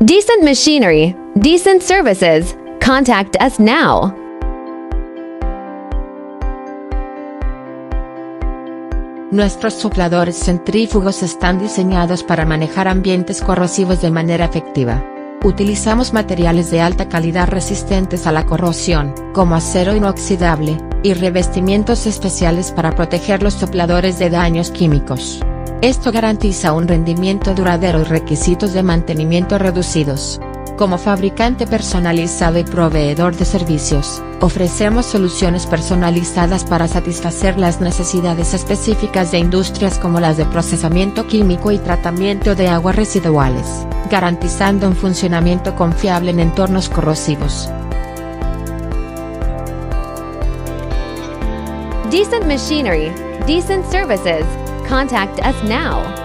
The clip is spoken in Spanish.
Decent machinery, decent services. Contact us now. Nuestros sopladores centrífugos están diseñados para manejar ambientes corrosivos de manera efectiva. Utilizamos materiales de alta calidad resistentes a la corrosión, como acero inoxidable, y revestimientos especiales para proteger los sopladores de daños químicos. Esto garantiza un rendimiento duradero y requisitos de mantenimiento reducidos. Como fabricante personalizado y proveedor de servicios, ofrecemos soluciones personalizadas para satisfacer las necesidades específicas de industrias como las de procesamiento químico y tratamiento de aguas residuales, garantizando un funcionamiento confiable en entornos corrosivos. Decent machinery, decent services. Contact us now.